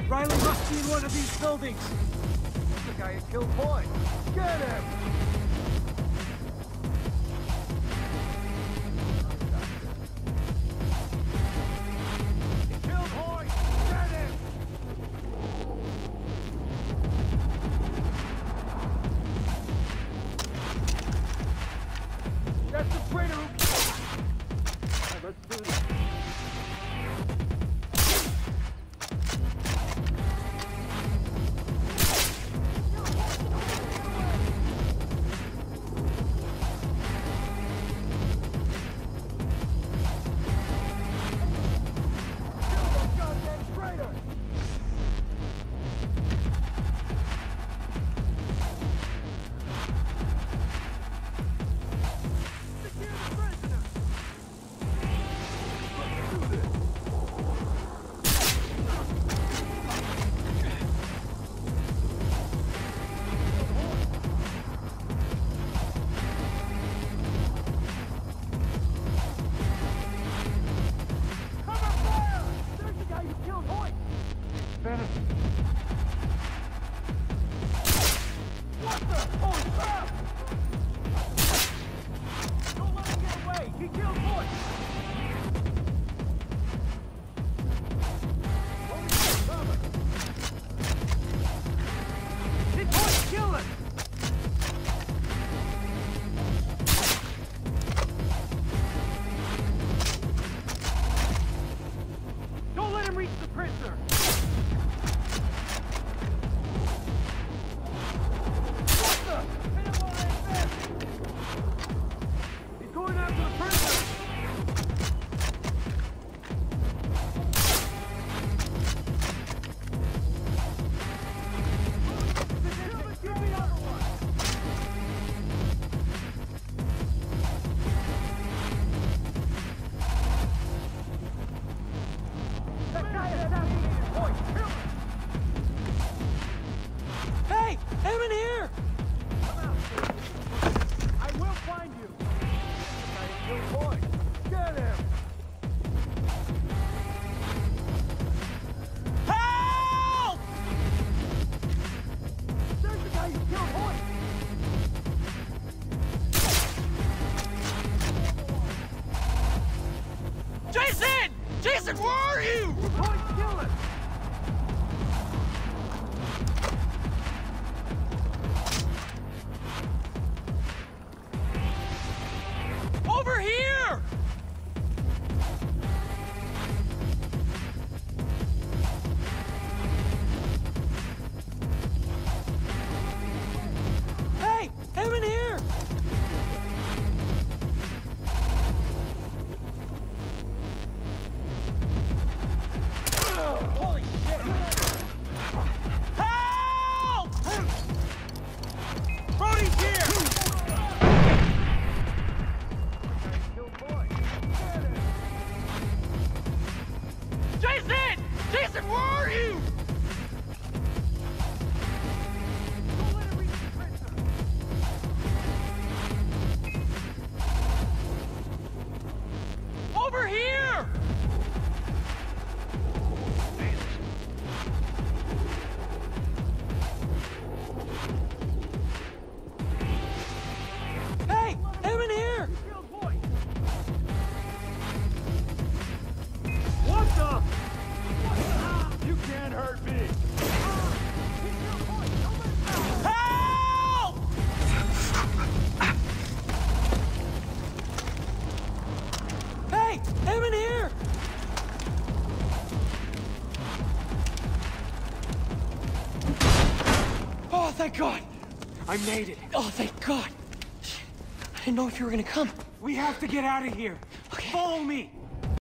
Riley must be in one of these buildings. The guy who killed Boyd. Get him! He killed Hoyt! Get him! That's the traitor who killed. Let's do this. Hey! I'm in here! I will find you! The guy who killed Boyd. Get him! Help! There's the guy who killed Hoyt! Jason! Jason, where are you? Hoyt, kill him! Over here! Hey! I'm in here! Holy shit! Help! Brody's here! Jason! Jason, where are you? Don't let him reach the prisoner! Over here! Hey! I'm in here! Killed Boyd! What the? You can't hurt me! He killed Boyd! Don't let him out! Help! Hey! I'm in here! Oh, thank God! I made it! Oh, thank God! I didn't know if you were gonna come. We have to get out of here! Okay. Follow me!